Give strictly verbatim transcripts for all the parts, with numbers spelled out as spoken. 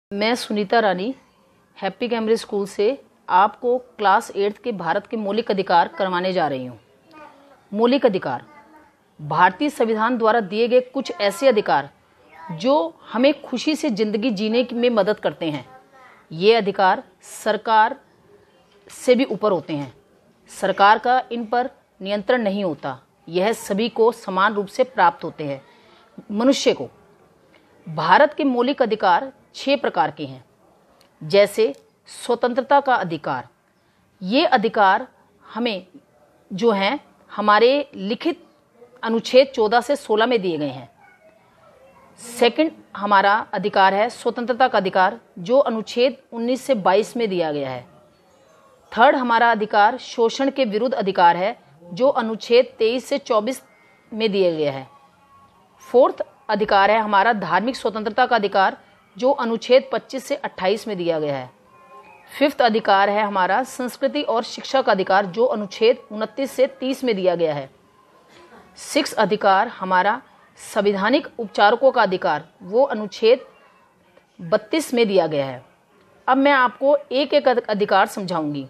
मैं Sunita Rani happy Cambridge school से आपको क्लास एट्थ के भारत के मौलिक अधिकार करवाने जा रही हूँ। मौलिक अधिकार भारतीय संविधान द्वारा दिए गए कुछ ऐसे अधिकार जो हमें खुशी से ज़िंदगी जीने में मदद करते हैं। ये अधिकार सरकार से भी ऊपर होते हैं। सरकार का इन पर नियंत्रण नहीं होता। यह सभी को समान रूप से प्राप्त होते हैं। मनुष्य को भारत के मौलिक अधिकार छह प्रकार के हैं, जैसे स्वतंत्रता का अधिकार। ये अधिकार हमें जो हैं हमारे लिखित अनुच्छेद चौदह से सोलह में दिए गए हैं। सेकंड हमारा अधिकार है स्वतंत्रता का अधिकार, जो अनुच्छेद उन्नीस से बाईस में दिया गया है। थर्ड हमारा अधिकार शोषण के विरुद्ध अधिकार है, जो अनुच्छेद तेईस से चौबीस में दिया गया है। फोर्थ अधिकार है हमारा धार्मिक स्वतंत्रता का अधिकार, जो अनुच्छेद पच्चीस से अट्ठाईस में दिया गया है। फिफ्थ अधिकार है हमारा संस्कृति और शिक्षा का अधिकार, जो अनुच्छेद उनतीस से तीस में दिया गया है। सिक्स अधिकार हमारा संवैधानिक उपचारकों का अधिकार, वो अनुच्छेद बत्तीस में दिया गया है। अब मैं आपको एक एक अधिकार समझाऊंगी।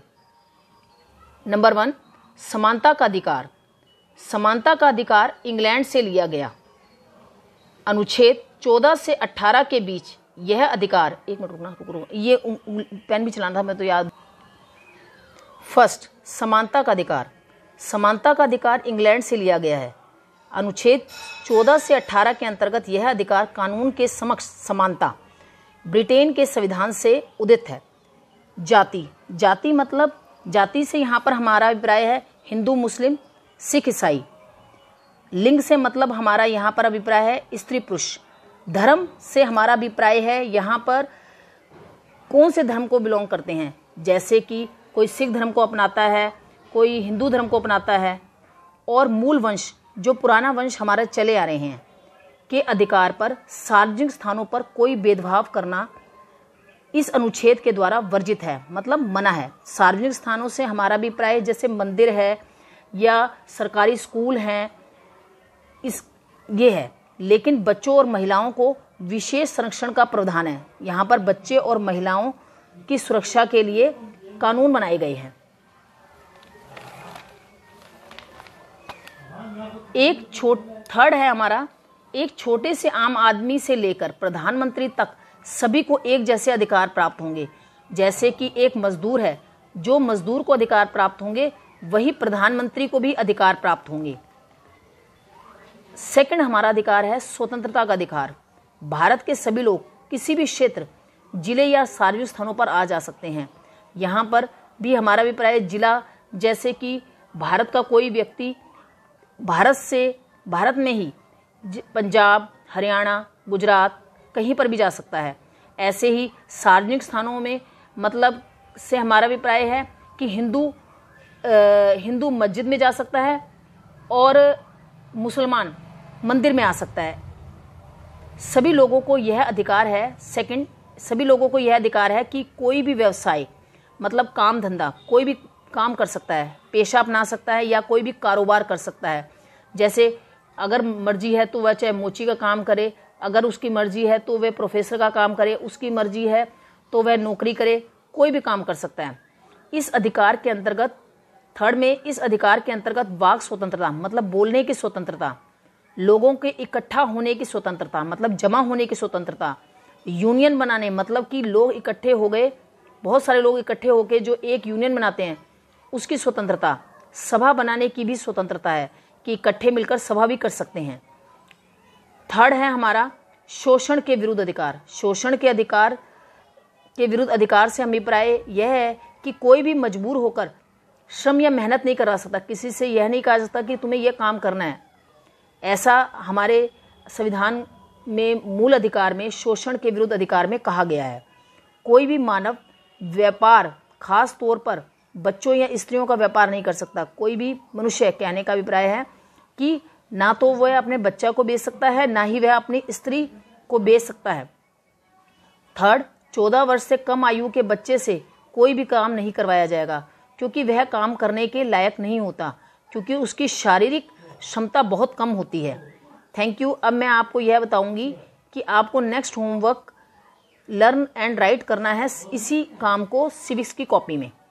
नंबर वन, समानता का अधिकार। समानता का अधिकार इंग्लैंड से लिया गया। अनुच्छेद चौदह से अठारह के बीच यह अधिकार, एक मिनट रुकना रुक रुक ये पेन भी चलाना था मैं तो याद। फर्स्ट, समानता का अधिकार। समानता का अधिकार इंग्लैंड से लिया गया है। अनुच्छेद चौदह से अठारह के अंतर्गत यह अधिकार कानून के समक्ष समानता ब्रिटेन के संविधान से उदित है। जाति जाति मतलब जाति से यहाँ पर हमारा अभिप्राय है हिंदू, मुस्लिम, सिख, ईसाई। लिंग से मतलब हमारा यहाँ पर अभिप्राय है स्त्री, पुरुष। धर्म से हमारा अभिप्राय है यहाँ पर कौन से धर्म को बिलोंग करते हैं, जैसे कि कोई सिख धर्म को अपनाता है, कोई हिंदू धर्म को अपनाता है। और मूल वंश, जो पुराना वंश हमारे चले आ रहे हैं, के अधिकार पर सार्वजनिक स्थानों पर कोई भेदभाव करना इस अनुच्छेद के द्वारा वर्जित है, मतलब मना है। सार्वजनिक स्थानों से हमारा अभिप्राय जैसे मंदिर है या सरकारी स्कूल हैं, इस ये है। लेकिन बच्चों और महिलाओं को विशेष संरक्षण का प्रावधान है। यहाँ पर बच्चे और महिलाओं की सुरक्षा के लिए कानून बनाए गए हैं। एक छोट थर्ड है हमारा, एक छोटे से आम आदमी से लेकर प्रधानमंत्री तक सभी को एक जैसे अधिकार प्राप्त होंगे। जैसे कि एक मजदूर है, जो मजदूर को अधिकार प्राप्त होंगे वही प्रधानमंत्री को भी अधिकार प्राप्त होंगे। सेकंड हमारा अधिकार है स्वतंत्रता का अधिकार। भारत के सभी लोग किसी भी क्षेत्र, जिले या सार्वजनिक स्थानों पर आ जा सकते हैं। यहाँ पर भी हमारा अभिप्राय जिला, जैसे कि भारत का कोई व्यक्ति भारत से भारत में ही पंजाब, हरियाणा, गुजरात कहीं पर भी जा सकता है। ऐसे ही सार्वजनिक स्थानों में मतलब से हमारा अभिप्राय है कि हिंदू हिंदू मस्जिद में जा सकता है और मुसलमान मंदिर में आ सकता है। सभी लोगों को यह अधिकार है। सेकंड, सभी लोगों को यह अधिकार है कि कोई भी व्यवसाय मतलब काम धंधा, कोई भी काम कर सकता है, पेशा अपना सकता है या कोई भी कारोबार कर सकता है। जैसे अगर मर्जी है तो वह चाहे मोची का काम करे, अगर उसकी मर्जी है तो वह प्रोफेसर का काम करे, उसकी मर्जी है तो वह नौकरी करे, कोई भी काम कर सकता है। इस अधिकार के अंतर्गत थर्ड में इस अधिकार के अंतर्गत वाक स्वतंत्रता मतलब बोलने की स्वतंत्रता, लोगों के इकट्ठा होने की स्वतंत्रता मतलब जमा होने की स्वतंत्रता, यूनियन बनाने मतलब कि लोग इकट्ठे हो गए, बहुत सारे लोग इकट्ठे होकर जो एक यूनियन बनाते हैं उसकी स्वतंत्रता, सभा बनाने की भी स्वतंत्रता है कि इकट्ठे मिलकर सभा भी कर सकते हैं। थर्ड है हमारा शोषण के विरुद्ध अधिकार। शोषण के अधिकार के विरुद्ध अधिकार से अभिप्राय यह है कि कोई भी मजबूर होकर श्रम या मेहनत नहीं करा सकता। किसी से यह नहीं कहा सकता कि तुम्हें यह काम करना है। ऐसा हमारे संविधान में मूल अधिकार में शोषण के विरुद्ध अधिकार में कहा गया है। कोई भी मानव व्यापार, खास तौर पर बच्चों या स्त्रियों का व्यापार नहीं कर सकता। कोई भी मनुष्य, कहने का अभिप्राय है कि ना तो वह अपने बच्चा को बेच सकता है, ना ही वह अपनी स्त्री को बेच सकता है। थर्ड, चौदह वर्ष से कम आयु के बच्चे से कोई भी काम नहीं करवाया जाएगा, क्योंकि वह काम करने के लायक नहीं होता, क्योंकि उसकी शारीरिक क्षमता बहुत कम होती है। Thank you. अब मैं आपको यह बताऊंगी कि आपको next homework learn and write करना है इसी काम को सिविक्स की कॉपी में।